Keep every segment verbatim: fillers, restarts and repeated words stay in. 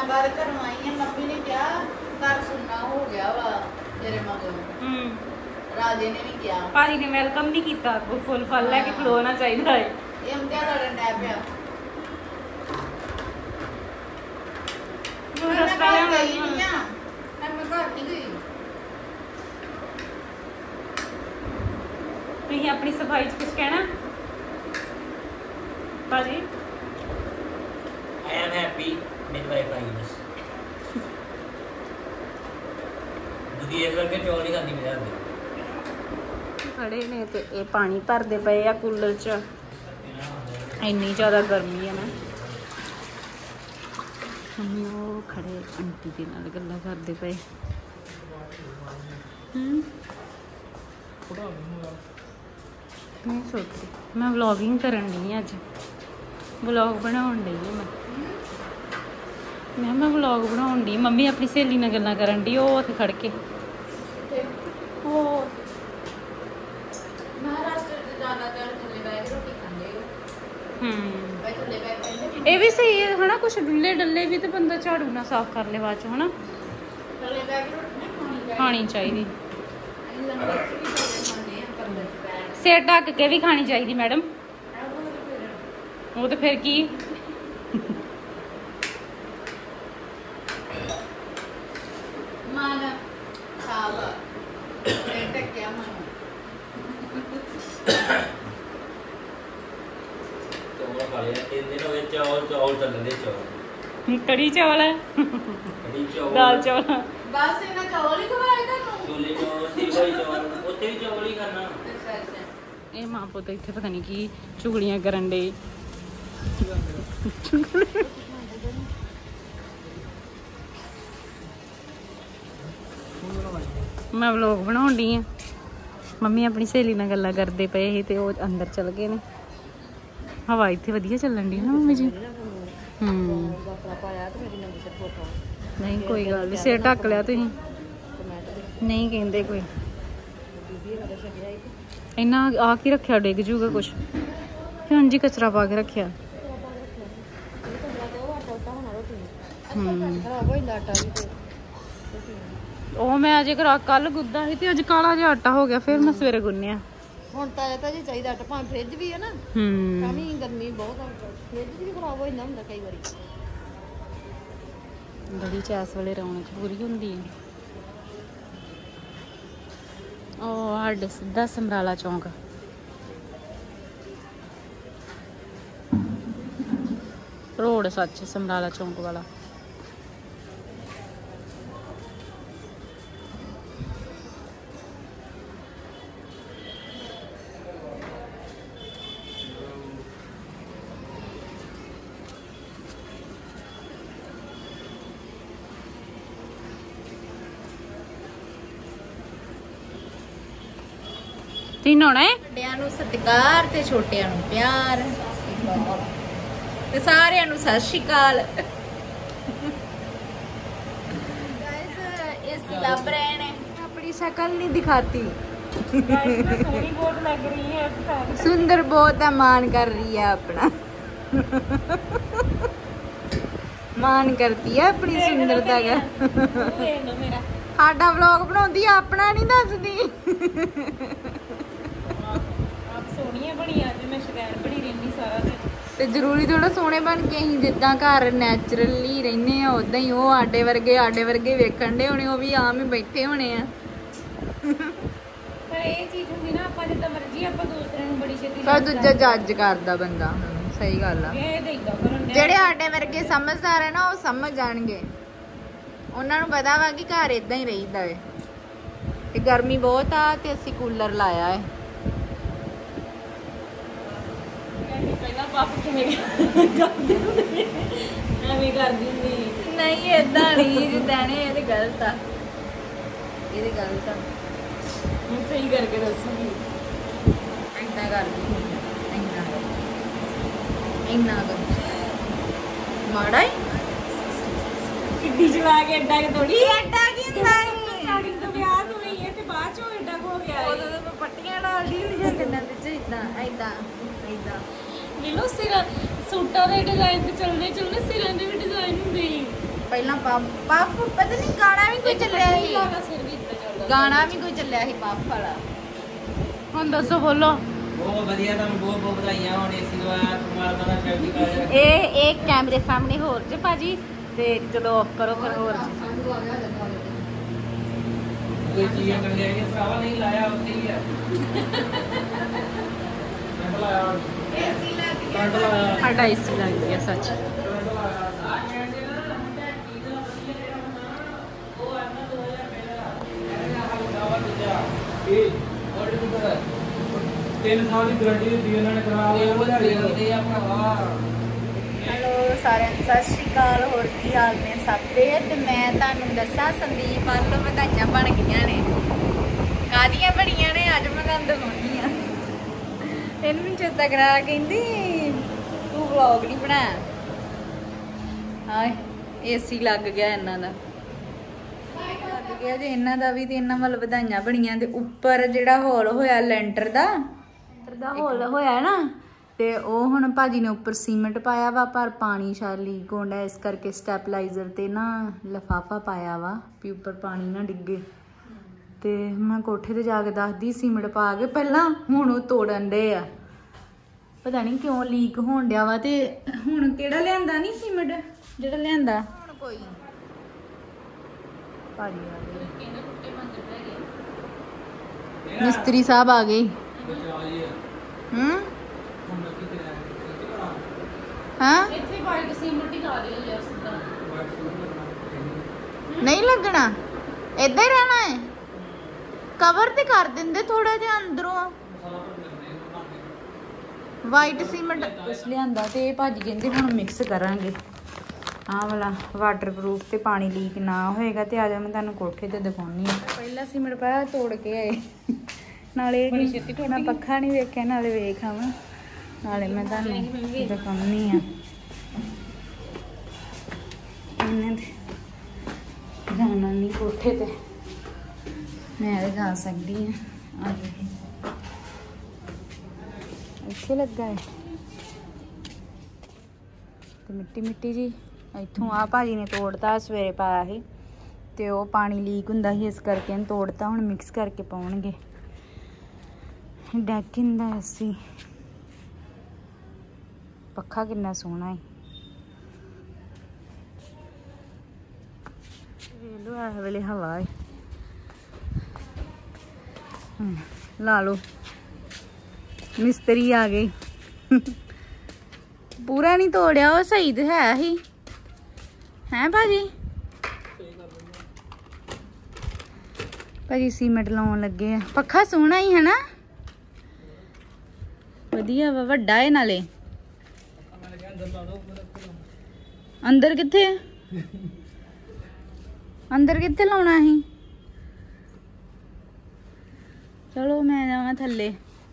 ਦਿਨਾਂ ਬਾਅਦ ਘਰੋਂ ਆਈ ਆ ਮੰਮੀ ਨੇ ਕਿਹਾ ਘਰ ਸੁਣਨਾ ਹੋ ਗਿਆ ਵਾ ਤੇਰੇ ਮਗਰ ਹੂੰ ਰਾਜੇ ਨੇ ਵੀ ਕਿਹਾ ਭਾਜੀ ਨੇ ਵੈਲਕਮ ਨਹੀਂ ਕੀਤਾ ਉਹ ਫੁੱਲ ਫਲ ਲੈ ਕੇ ਖਲੋਣਾ ਚਾਹੀਦਾ ਹੈ ਇਹ ਅੰਦਿਆ ਲੜਨ ਡੈ ਪਿਆ ਉਹ ਰਸਤਾ ਮੈਂ ਲੈ ਗਈ ਨਹੀਂ ਆ ਮੈਂ ਘਰ ਨਹੀਂ ਗਈ ਤੁਸੀਂ ਆਪਣੀ ਸਫਾਈ 'ਚ ਕੁਝ ਕਹਿਣਾ ਭਾਜੀ I am happy midwife आई बस दूधी एक करके चौल नहीं खाती मेरे हाथ खड़े ने ते ये पानी भरते पे आ कूलर च इन्नी ज़्यादा गर्मी है ना हम वो खड़े आंटी के नाल गल्लां करदे पे मैं सोचती मैं व्लॉगिंग करन दी अज व्लॉग बनाउण दी मैं मैं मैं व्लॉग बनाउण दी मम्मी अपनी सहेली नाल गल्लां करन दी ओह उत्थे खड़ के ਉਹ ਮਹਾਰਾਸ਼ਟਰ ਦੇ ਜ਼ਿਆਦਾਤਰ ਥੱਲੇ ਬੈਠ ਕੇ ਰੋਟੀ ਖਾਂਦੇ ਹੋ ਹੂੰ ਬਈ ਥੱਲੇ ਬੈਠ ਕੇ ਇਹ ਵੀ ਸਹੀ ਹੈ ਹਨਾ ਕੁਛ ਡੁੱਲੇ ਡੱਲੇ ਵੀ ਤੇ ਬੰਦਾ ਝਾੜੂ ਨਾਲ ਸਾਫ਼ ਕਰ ਲੇ ਬਾਅਦ ਚ ਹਨਾ ਥੱਲੇ ਬੈਠ ਕੇ ਰੋਟੀ ਨਹੀਂ ਖਾਣੀ ਖਾਣੀ ਚਾਹੀਦੀ ਅਸੀਂ ਲੰਗਰ ਚ ਵੀ ਥੱਲੇ ਖਾਂਦੇ ਆ ਕੰਦਰ ਚ ਬੈਠ ਸਿਰ ਢੱਕ ਕੇ ਵੀ ਖਾਣੀ ਚਾਹੀਦੀ ਮੈਡਮ ਉਹ ਤੇ ਫਿਰ ਕੀ ਮਨ ਖਾਵਾ ਇਹ ਟੱਕਿਆ ਮਨ चौल खा लिया तीन दिन हो गए चौल चौल चल रहे चौल ਕੜੀ ਚਾਵਲ ਹੈ कड़ी चौल ਦਾਲ ਚਾਵਲ ਬਸ ਇਹਨਾਂ ਚੌਲ ਹੀ ਖਵਾਏ ਤੁਹਾਨੂੰ छोले चौल सीवई चौल उत्थे भी चौल ही खाना ਅੱਛਾ ਅੱਛਾ ਇਹ ਮਾਂ ਪੁੱਤ ਇੱਥੇ ਪਤਾ ਨਹੀਂ ਕੀ ਚੁਗਲੀਆਂ ਕਰਨ ਦੇ ਮੈਂ ਵਲੋਗ ਬਣਾਉਣ ਦੀ ਆ ਮੰਮੀ ਆਪਣੀ ਸਹੇਲੀ ਨਾਲ ਗੱਲਾਂ ਕਰਦੇ ਪਏ ਸੀ ਤੇ ਉਹ ਅੰਦਰ ਚਲ ਗਏ ਨੇ ਹਵਾ ਇੱਥੇ ਵਧੀਆ ਚੱਲਣ ਦੀ ਨਾ ਮੰਮੀ ਜੀ ਹੂੰ ਨਹੀਂ ਕੋਈ ਗੱਲ ਨਹੀਂ ਸਿਰ ਢੱਕ ਲਿਆ ਤੁਸੀਂ ਨਹੀਂ ਕਹਿੰਦੇ ਕੋਈ ਇੰਨਾ ਆ ਕੀ ਰੱਖਿਆ ਡਿੱਗ ਜੂਗਾ ਕੁਛ ਕਿਉਂ ਜੀ ਕਚਰਾ ਪਾ ਕੇ ਰੱਖਿਆ ਹੂੰ ਉਹ ਮੈਂ ਅਜੇ ਕਰਾ ਕੱਲ ਗੁੱਦਾ ਸੀ ਤੇ ਅੱਜ ਕਾਲਾ ਜਿਹਾ ਆਟਾ ਹੋ ਗਿਆ ਫਿਰ ਮੈਂ ਸਵੇਰੇ ਗੁੰਨਿਆ ਹੁਣ ਤਾਜ਼ਾ ਤਾਜ਼ਾ ਚਾਹੀਦਾ ਆਟਾ ਭਾਵੇਂ ਫ੍ਰਿਜ ਵੀ ਹੈ ਨਾ ਹੂੰ ਤਾਂ ਵੀ ਗਰਮੀ ਬਹੁਤ ਆ ਫ੍ਰਿਜ ਵੀ ਖਰਾਬ ਹੋ ਜਾਂਦਾ ਹੁੰਦਾ ਕਈ ਵਾਰੀ ਬੜੀ ਚੈਸ ਵਾਲੇ ਰੌਣਕ ਪੂਰੀ ਹੁੰਦੀ ਹੈ ਉਹ ਸਾਡੇ ਸਿੱਧਾ ਸਮਰਾਲਾ ਚੌਂਕ ਰੋਡ ਸੱਚ ਸਮਰਾਲਾ ਚੌਂਕ ਵਾਲਾ तीन होना है ਵੱਡਿਆਂ ਨੂੰ ਸਤਿਕਾਰ ਤੇ ਛੋਟਿਆਂ ਨੂੰ ਪਿਆਰ ਤੇ ਸਾਰਿਆਂ ਨੂੰ ਸਤਿ ਸ਼੍ਰੀ ਅਕਾਲ ਗਾਇਸ ਇਸ ਲੱਭ ਰਹੇ ਨੇ ਆਪਣੀ ਸ਼ਕਲ ਨਹੀਂ ਦਿਖਾਤੀ सोनी बहुत लग रही है सुंदर बहुत है मान कर रही है अपना मान करती है अपनी सुंदरता का देख लो मेरा ਸਾਡਾ ਵਲੌਗ ਬਣਾਉਂਦੀ ਆ ਆਪਣਾ ਨਹੀਂ ਦੱਸਦੀ आप सोनिया बनी आज मैं शदैन बनी रहनी सारा दिन ਤੇ ਜ਼ਰੂਰੀ ਥੋੜਾ ਸੋਹਣੇ ਬਣ ਕੇ ਅਸੀਂ ਜਿੱਦਾਂ ਘਰ ਨੈਚੁਰਲੀ ਰਹਿੰਦੇ ਆ ਉਦਾਂ ਹੀ ਉਹ ਆਡੇ ਵਰਗੇ ਆਡੇ ਵਰਗੇ ਵੇਖਣ ਦੇ ਹੋਣੇ ਉਹ ਵੀ ਆਮ ਹੀ ਬੈਠੇ ਹੋਣੇ ਆ पर ये चीज ਹੁੰਦੀ ਨਾ ਆਪਾਂ ਜਿੱਦਾਂ ਮਰਜ਼ੀ ਆਪਾਂ ਦੂਸਰਿਆਂ ਨੂੰ ਬੜੀ ਛੇਤੀ ਪਰ ਦੂਜਾ ਜੱਜ ਕਰਦਾ ਬੰਦਾ ਸਹੀ ਗੱਲ ਆ ਇਹ ਦੇਖਦਾ ਕਰਨ ਜਿਹੜੇ ਆਡੇ ਵਰਗੇ ਸਮਝਦਾਰ ਹੈ ਨਾ ਉਹ ਸਮਝ ਜਾਣਗੇ ਉਹਨਾਂ ਨੂੰ ਪਤਾ ਵਾ ਕਿ ਘਰ ਇਦਾਂ ਹੀ ਰਹੀਦਾ ਏ ਤੇ ਗਰਮੀ ਬਹੁਤ ਆ ਤੇ ਅਸੀਂ ਕੂਲਰ ਲਾਇਆ ਏ ਪਹਿਲਾਂ ਪਾਪ ਕਿਵੇਂ ਕਰਦੀ ਹੁੰਦੀ ਐਵੇਂ ਕਰਦੀ ਹੁੰਦੀ ਨਹੀਂ ਇਦਾਂ ਨਹੀਂ ਜਿੱਦਾਂ ਨੇ ਇਹ ਤੇ ਗਲਤ ਆ ਇਹ ਤੇ ਗਲਤ ਆ ਹੁਣ ਸਹੀ ਕਰਕੇ ਦੱਸੂਗੀ ਇੰਨਾ ਕਰਦੀ ਇੰਨਾ ਇੰਨਾ ਕਰ ਮਾੜਾ ਹੀ ਕਿੱਡੀ ਚਲਾ ਕੇ ਐਡਾ ਕਿ ਥੋੜੀ ਐਡਾ ਕੀ ਹੁੰਦਾ ਸਟਾਰਟਿੰਗ ਤੋਂ ਵਿਆਹ ਹੋਈ ਹੈ ਤੇ ਬਾਅਦ ਚੋਂ ਐਡਾ ਹੋ ਗਿਆ ਉਦੋਂ ਤਾਂ ਮੈਂ ਪੱਟੀਆਂ ਡਾਲਦੀ ਹੁੰਦੀ ਸੀ ਕੰਨਾਂ ਵਿੱਚ ਇਦਾਂ ਇਦਾਂ ਇਦਾਂ ਨੀਲੋ ਸਿਰ ਸੂਟਾਂ ਦੇ ਡਿਜ਼ਾਈਨ ਤੇ ਚੱਲਦੇ ਚੱਲਦੇ ਸਿਰਾਂ ਦੇ ਵੀ ਡਿਜ਼ਾਈਨ ਹੁੰਦੇ ਸੀ ਪਹਿਲਾਂ ਪਫ ਪਫ ਪਤਾ ਨਹੀਂ ਗਾਣਾ ਵੀ ਕੋਈ ਚੱਲਿਆ ਸੀ ਗਾਣਾ ਵੀ ਕੋਈ ਚੱਲਿਆ ਸੀ ਪਫ ਵਾਲਾ ਹੁਣ ਦੱਸੋ ਬੋਲੋ ਬਹੁਤ ਵਧੀਆ ਤੁਹਾਨੂੰ ਬਹੁਤ ਬਹੁਤ ਵਧਾਈਆਂ ਹੁਣ ਏਸੀ ਲਵਾਇਆ ਪਰਮਾਤਮਾ ਦਾ ਚੜ੍ਹਦੀ ਕਲਾ ਚ ਰੱਖੇ। ਇਹ ਇਹ ਕੈਮਰੇ ਸਾਹਮਣੇ ਹੋਰ ਜੇ ਭਾਜੀ ਤੇ ਜਦੋਂ ਆਫ ਕਰੋ ਫਿਰ ਹੋਰ ਕੋਈ ਚੀਜ਼ ਕਰ ਲਿਆ ਇਹ ਸਰਾਵਾ ਨਹੀਂ ਲਾਇਆ ਉੱਥੇ ਹੀ ਆ ਕੰਡ ਲਾਇਆ ਏਸੀ ਲੱਗ ਗਿਆ ਕੰਡ ਲਾਇਆ ਸਾਡਾ ਏਸੀ ਲੱਗ ਗਿਆ ਸੱਚ ਤਿੰਨ ਸਾਲ ਦੀ ਗਾਰੰਟੀ ਦਿੱਤੀ ਉਹਨਾਂ ਨੇ ਕਰਾ ਲਿਆ ਉਹ ਦੇ ਆ ਭਰਾਵਾ। ਹੈਲੋ ਸਾਰਿਆਂ ਨੂੰ ਸਤਿ ਸ਼੍ਰੀ ਅਕਾਲ ਹੋਰ ਕੀ ਹਾਲ ਨੇ ਸਭ ਦੇ ਤੇ ਮੈਂ ਤੁਹਾਨੂੰ ਦੱਸਾਂ ਸੰਦੀਪ ਵੱਲੋਂ ਵਧਾਈਆਂ ਬਣ ਗਈਆਂ ਨੇ ਕਾਹਦੀਆਂ ਬਣੀਆਂ ਨੇ ਅੱਜ ਮੈਂ ਤੁਹਾਨੂੰ ਦਿਖਾਉਣੀ ਆ ਇਹਨੂੰ ਵੀ ਚੇਤਾ ਕਰਾ ਕਹਿੰਦੀ ਤੂੰ ਵਲੌਗ ਨਹੀਂ ਬਣਾਇਆ ਹਾਏ ਏਸੀ ਲੱਗ ਗਿਆ ਇਹਨਾਂ ਦਾ ਲੱਗ ਗਿਆ ਜੇ ਇਹਨਾਂ ਦਾ ਵੀ ਤੇ ਇਹਨਾਂ ਵੱਲ ਵਧਾਈਆਂ ਬਣੀਆਂ ਤੇ ਉੱਪਰ ਜਿਹੜਾ ਹੋਲ ਹੋਇਆ ਲੈਂਟਰ ਦਾ ਲੈਂਟਰ ਦਾ ਹੋਲ ਹੋਇਆ ਨਾ ਤੇ ਉਹ ਹੁਣ ਭਾਜੀ ਨੇ ਉੱਪਰ ਸੀਮੈਂਟ ਪਾਇਆ ਵਾ ਪਰ ਪਾਣੀ ਸ਼ਾਇਦ ਲੀਕ ਹੁੰਦਾ ਇਸ ਕਰਕੇ ਸਟੈਪਲਾਈਜ਼ਰ ਤੇ ਨਾ ਲਿਫਾਫਾ ਪਾਇਆ ਵਾ ਵੀ ਉੱਪਰ ਪਾਣੀ ਨਾ ਡਿੱਗੇ ਤੇ ਮੈਂ ਕੋਠੇ ਤੇ ਜਾ ਕੇ ਦੱਸਦੀ ਸੀਮੈਂਟ ਪਾ ਕੇ ਪਹਿਲਾਂ ਹੁਣ ਉਹ ਤੋੜਨ ਦੇ ਆ ਪਤਾ ਨਹੀਂ ਕਿਉਂ ਲੀਕ ਹੋਣ ਡਿਆ ਵਾ ਤੇ ਹੁਣ ਕਿਹੜਾ ਲਿਆਂਦਾ ਨਹੀਂ ਸੀਮੈਂਟ ਜਿਹੜਾ ਲਿਆਂਦਾ ਹੁਣ ਕੋਈ ਭਾਜੀ ਆ ਗਏ ਮਿਸਤਰੀ ਸਾਹਿਬ ਆ ਗਏ ਹੂੰ ਹਾਂ ਇੱਥੇ ਵਾਈਟ ਸੀਮੈਂਟ ਹੀ ਲਾ ਦਿਓ ਯਾਰ ਸਿੱਧਾ ਨਹੀਂ ਲੱਗਣਾ ਏਦਾਂ ਹੀ ਰਹਿਣਾ ਹੈ ਕਵਰ ਤੇ ਕਰ ਦਿੰਦੇ ਥੋੜਾ ਜਿਹਾ ਅੰਦਰੋਂ ਵਾਈਟ ਸੀਮੈਂਟ ਕੁਛ ਲਿਆਂਦਾ ਤੇ ਭਾਜੀ ਕਹਿੰਦੇ ਹੁਣ ਮਿਕਸ ਕਰਾਂਗੇ ਆਹ ਵਾਲਾ ਵਾਟਰਪ੍ਰੂਫ ਤੇ ਪਾਣੀ ਲੀਕ ਨਾ ਹੋਏਗਾ ਤੇ ਆ ਜਾ ਮੈਂ ਤੁਹਾਨੂੰ ਕੋਠੇ ਤੇ ਦਿਖਾਉਣੀ ਆ ਪਹਿਲਾਂ ਸੀਮੈਂਟ ਪਾਇਆ ਤੋੜ ਕੇ ਆਏ ਨਾਲੇ ਮੈਂ ਪੱਖਾ ਨਹੀਂ ਵੇਖਿਆ ਨਾਲੇ ਵੇਖ ਆਵਾਂ ਨਾਲੇ ਮੈਂ ਤੁਹਾਨੂੰ ਦਿਖਾਉਣੀ ਆ ਇਹਨੇ ਤੇ ਜਾਣਾ ਨਹੀਂ ਕੋਠੇ ਤੇ ਮੈਂ ਤੇ ਜਾ ਸਕਦੀ ਆ ਆ ਗਈ ਇੱਥੇ ਲੱਗਾ ਹੈ ਤੇ ਮਿੱਟੀ ਮਿੱਟੀ ਜੀ ਇੱਥੋਂ ਆ ਭਾਜੀ ਨੇ ਤੋੜਤਾ ਸਵੇਰੇ ਪਾਇਆ ਸੀ ਤੇ ਉਹ ਪਾਣੀ ਲੀਕ ਹੁੰਦਾ ਸੀ ਇਸ ਕਰਕੇ ਇਹਨੂੰ ਤੋੜਤਾ ਹੁਣ ਮਿਕਸ ਕਰਕੇ ਪਾਉਣਗੇ ਡੈਕਿਨ ਦਾ ਅਸੀਂ ਪੱਖਾ ਕਿੰਨਾ ਸੋਹਣਾ ਹੈ ਵੇਲੋ ਆ ਵੇਲੇ ਹਵਾ ਹੈ ਲਾ ਲੋ ਮਿਸਤਰੀ ਆ ਗਏ ਪੂਰਾ ਨਹੀਂ ਤੋੜਿਆ ਉਹ ਸਹੀ ਤੇ ਹੈ ਹੀ ਹੈ ਭਾਜੀ ਭਾਜੀ ਸੀਮੈਂਟ ਲਾਉਣ ਲੱਗੇ ਆ ਪੱਖਾ ਸੋਹਣਾ ਹੀ ਹੈ ਨਾ ਵਧੀਆ ਵਾ ਵੱਡਾ ਹੈ ਨਾਲੇ ਅੰਦਰ ਕਿੱਥੇ ਅੰਦਰ ਕਿੱਥੇ ਲਾਉਣਾ ਸੀ ਚਲੋ ਮੈਂ ਜਾਵਾਂ ਥੱਲੇ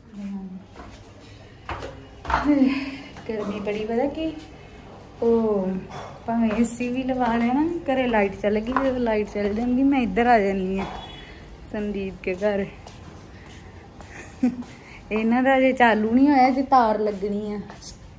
ਗਰਮੀ ਬੜੀ ਪਤਾ ਕਿ ਉਹ ਭਾਵੇਂ ਏਸੀ ਵੀ ਲਵਾ ਲਿਆ ਨਾ ਘਰੇ ਲਾਈਟ ਚੱਲ ਗਈ ਜਦੋਂ ਲਾਈਟ ਚੱਲ ਜਾਂਦੀ ਮੈਂ ਇੱਧਰ ਆ ਜਾਂਦੀ ਹਾਂ ਸੰਦੀਪ ਕੇ ਘਰ ਇਹਨਾਂ ਦਾ ਜੇ ਚਾਲੂ ਨਹੀਂ ਹੋਇਆ ਜੇ ਤਾਰ ਲੱਗਣੀ ਆ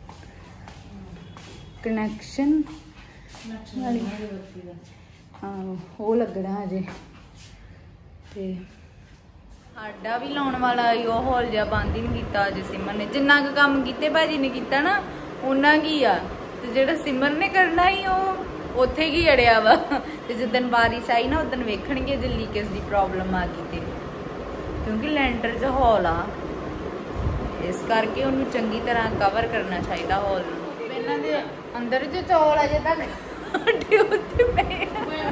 ਕਨੈਕਸ਼ਨ ਵਾਲੀ ਹਾਂ ਉਹ ਲੱਗਣਾ ਅਜੇ ਤੇ ਸਾਡਾ ਵੀ ਲਾਉਣ ਵਾਲਾ ਉਹ ਹੌਲ ਜਿਹਾ ਬੰਦ ਹੀ ਨਹੀਂ ਕੀਤਾ ਅਜੇ ਸਿਮਰ ਨੇ ਜਿੰਨਾ ਕੁ ਕੰਮ ਕੀਤੇ ਭਾਜੀ ਨੇ ਕੀਤਾ ਨਾ ਉਹਨਾਂ ਕੀ ਆ ਤੇ ਜਿਹੜਾ ਸਿਮਰ ਨੇ ਕਰਨਾ ਹੀ ਉਹ ਉੱਥੇ ਹੀ ਅੜਿਆ ਵਾ ਤੇ ਜਿੱਦਣ ਬਾਰਿਸ਼ ਆਈ ਨਾ ਉਦੋਂ ਵੇਖਣਗੇ ਜੇ ਲੀਕੇਜ ਦੀ ਪ੍ਰੋਬਲਮ ਆ ਗਈ ਤੇ ਕਿਉਂਕਿ ਲੈਂਟਰ 'ਚ ਹੌਲ ਆ ਇਸ ਕਰਕੇ ਉਹਨੂੰ ਚੰਗੀ ਤਰ੍ਹਾਂ ਕਵਰ ਕਰਨਾ ਚਾਹੀਦਾ ਹੌਲ ਨੂੰ ਇਹਨਾਂ ਦੇ ਅੰਦਰ ਜੋ ਚੌਲ ਅਜੇ ਤੱਕ ਉੱਥੇ ਪਏ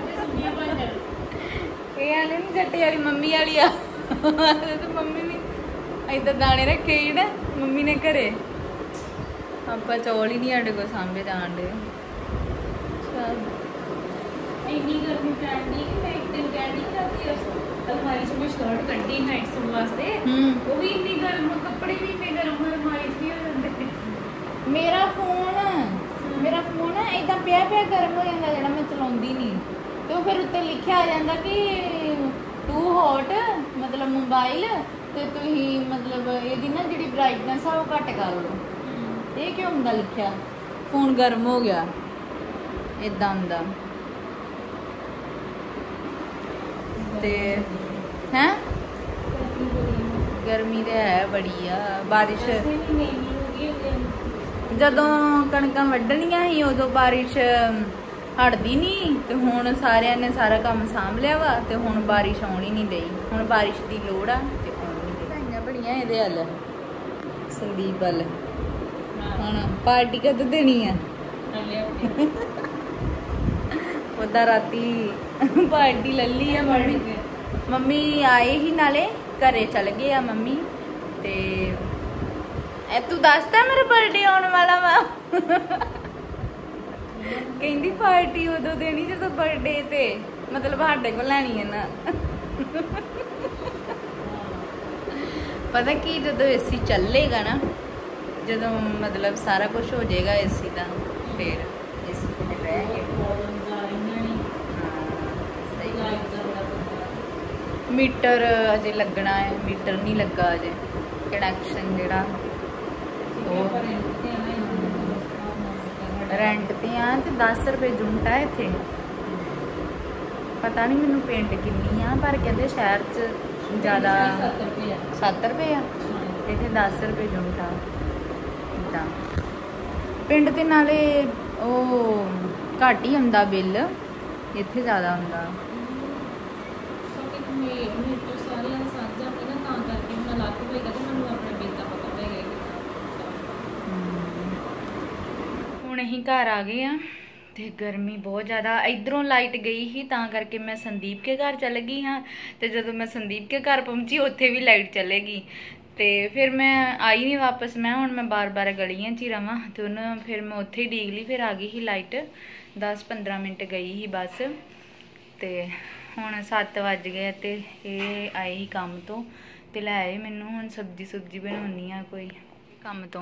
ਇਹ ਆਲੇ ਨਹੀਂ ਜੱਟੇ ਵਾਲੀ ਮੰਮੀ ਵਾਲੀ ਆ ਤੇ ਮੰਮੀ ਨੇ ਏਦਾਂ ਦਾਣੇ ਰੱਖੇ ਹੀ ਨਾ ਮੰਮੀ ਨੇ ਘਰੇ ਆਪਾਂ ਚੌਲ ਹੀ ਨਹੀਂ ਸਾਡੇ ਕੋਲ ਸਾਂਭੇ ਜਾਣ ਦੇ ਇੰਨੀ ਗਰਮੀ ਪੈਂਦੀ ਕਿ ਮੈਂ ਇੱਕ ਦਿਨ ਕਹਿੰਦੀ ਕਿ ਅਲਮਾਰੀ 'ਚ ਮੈਂ ਸ਼ਰਟ ਕੱਢੀ ਨਾਈਟ ਸੂਟ ਵਾਸਤੇ ਉਹ ਵੀ ਇੰਨੀ ਗਰਮ ਕੱਪੜੇ ਵੀ ਇੰਨੇ ਗਰਮ ਅਲਮਾਰੀ 'ਚ ਵੀ ਹੋ ਜਾਂਦੇ ਮੇਰਾ ਫੋਨ ਮੇਰਾ ਫੋਨ ਨਾ ਏਦਾਂ ਪਿਆ ਪਿਆ ਗਰਮ ਹੋ ਜਾਂਦਾ ਜਿਹੜਾ ਮੈਂ ਚਲਾਉਂਦੀ ਨਹੀਂ ਤੇ ਉਹ ਫਿਰ ਉੱਤੇ ਲਿਖਿਆ ਆ ਜਾਂਦਾ ਕਿ ਟੂ ਹੌਟ ਮਤਲਬ ਮੋਬਾਈਲ ਤੇ ਤੁਸੀਂ ਮਤਲਬ ਇਹਦੀ ਨਾ ਜਿਹੜੀ ਬ੍ਰਾਈਟਨੈਸ ਆ ਉਹ ਘੱਟ ਕਰ ਲਓ ਇਹ ਕਿਉਂ ਹੁੰਦਾ ਲਿਖਿਆ ਫੋਨ ਗਰਮ ਹੋ ਗਿਆ ਇਦਾਂ ਹੁੰਦਾ ਤੇ ਹੈ ਗਰਮੀ ਤੇ ਹੈ ਬੜੀ ਆ। ਬਾਰਿਸ਼ ਜਦੋਂ ਕਣਕਾਂ ਵੱਢਣੀਆਂ ਸੀ ਉਦੋਂ ਬਾਰਿਸ਼ ਹਟਦੀ ਨਹੀਂ, ਤੇ ਹੁਣ ਸਾਰਿਆਂ ਨੇ ਸਾਰਾ ਕੰਮ ਸਾਂਭ ਲਿਆ ਵਾ, ਤੇ ਹੁਣ ਬਾਰਿਸ਼ ਆਉਣੀ ਨਹੀਂ ਡਈ। ਹੁਣ ਬਾਰਿਸ਼ ਦੀ ਲੋੜ ਆ ਤੇ ਆਉਣੀ ਨਹੀਂ। ਵਧਾਈਆਂ ਬੜੀਆਂ ਇਹਦੇ ਹੱਲ ਸੰਦੀਪ ਵੱਲ। ਹੁਣ ਪਾਰਟੀ ਕਦੋਂ ਦੇਣੀ ਆ? ਉਹਦਾ ਰਾਤੀ ਪਾਰਟੀ ਲੱਲੀ ਆ ਮੰਮੀ। ਮੰਮੀ ਆਏ ਹੀ ਨਾਲੇ ਘਰੇ ਚਲ ਗਏ ਆ ਮੰਮੀ। ਤੇ ਇਹ ਤੂੰ ਦੱਸਦਾ ਮੇਰਾ ਬਰਥਡੇ ਆਉਣ ਵਾਲਾ ਵਾ। ਕਹਿੰਦੀ ਪਾਰਟੀ ਉਦੋਂ ਦੇਣੀ ਜਦੋਂ ਬਰਥਡੇ ਤੇ ਮਤਲਬ ਸਾਡੇ ਕੋਲ ਲੈਣੀ ਹੈ ਨਾ। ਪਤਾ ਕੀ ਜਦੋਂ ਏਸੀ ਚੱਲੇਗਾ ਨਾ, ਜਦੋਂ ਮਤਲਬ ਸਾਰਾ ਕੁਝ ਹੋ ਜਾਏਗਾ ਏਸੀ ਦਾ, ਫਿਰ ਏਸੀ ਤੇ ਰਹਿ ਕੇ ਮੀਟਰ ਅਜੇ ਲੱਗਣਾ ਹੈ। ਮੀਟਰ ਨਹੀਂ ਲੱਗਾ ਅਜੇ, ਕਨੈਕਸ਼ਨ ਜਿਹੜਾ ਉਹ ਰੈਂਟ ਤੇ ਆ ਤੇ ਦਸ ਰੁਪਏ ਯੂਨਿਟ ਆ ਇੱਥੇ। ਪਤਾ ਨਹੀਂ ਮੈਨੂੰ ਪਿੰਡ ਕਿੰਨੀ ਆ, ਪਰ ਕਹਿੰਦੇ ਸ਼ਹਿਰ 'ਚ ਜ਼ਿਆਦਾ ਸੱਤ ਰੁਪਏ ਆ, ਇੱਥੇ ਦਸ ਰੁਪਏ ਯੂਨਿਟ ਆ। ਇੱਦਾਂ ਪਿੰਡ ਦੇ ਨਾਲੇ ਉਹ ਘੱਟ ਹੀ ਆਉਂਦਾ ਬਿੱਲ, ਇੱਥੇ ਜ਼ਿਆਦਾ ਆਉਂਦਾ। ਹੁਣ ਅਸੀਂ ਘਰ ਆ ਗਏ ਆ ਤੇ ਗਰਮੀ ਬਹੁਤ ਜ਼ਿਆਦਾ। ਇਧਰੋਂ ਲਾਈਟ ਗਈ ਸੀ ਤਾਂ ਕਰਕੇ ਮੈਂ ਸੰਦੀਪ ਕੇ ਘਰ ਚਲ ਗਈ ਹਾਂ, ਤੇ ਜਦੋਂ ਮੈਂ ਸੰਦੀਪ ਕੇ ਘਰ ਪਹੁੰਚੀ ਉੱਥੇ ਵੀ ਲਾਈਟ ਚਲੇ ਗਈ, ਤੇ ਫਿਰ ਮੈਂ ਆਈ ਨਹੀਂ ਵਾਪਸ। ਮੈਂ ਹੁਣ ਮੈਂ ਬਾਰ ਬਾਰ ਗਲੀਆਂ 'ਚ ਹੀ ਰਵਾਂ, ਤੇ ਉਹਨੂੰ ਫਿਰ ਮੈਂ ਉੱਥੇ ਹੀ ਡੀਕ ਲਈ। ਫਿਰ ਆ ਗਈ ਸੀ ਲਾਈਟ, ਦਸ ਪੰਦਰਾਂ ਮਿੰਟ ਗਈ ਸੀ ਬਸ। ਤੇ ਹੁਣ ਸੱਤ ਵੱਜ ਗਏ ਤੇ ਇਹ ਆਏ ਹੀ ਕੰਮ ਤੋਂ ਤੇ ਲੈ ਆਏ ਮੈਨੂੰ। ਹੁਣ ਸਬਜ਼ੀ ਸੁਬਜ਼ੀ ਬਣਾਉਣੀ ਆ ਕੋਈ ਕੰਮ ਤੋਂ।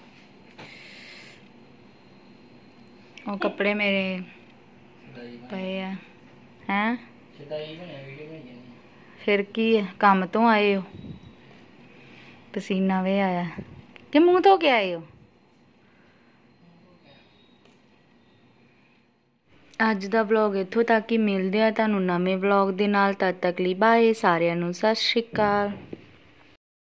ਉਹ ਕੱਪੜੇ ਮੇਰੇ ਪਏ ਆ ਹੈਂ, ਫਿਰ ਕੀ ਹੈ, ਕੰਮ ਤੋਂ ਆਏ ਹੋ, ਪਸੀਨਾ ਵੇ ਆਇਆ ਕਿ ਮੂੰਹ ਧੋ ਕੇ ਆਏ ਹੋ। ਅੱਜ ਦਾ ਵਲੌਗ ਇੱਥੋਂ ਤੱਕ ਹੀ। ਮਿਲਦੇ ਆ ਤੁਹਾਨੂੰ ਨਵੇਂ ਵਲੌਗ ਦੇ ਨਾਲ। ਤਦ ਤੱਕ ਲਈ ਬਾਏ ਸਾਰਿਆਂ ਨੂੰ, ਸਤਿ ਸ਼੍ਰੀ ਅਕਾਲ।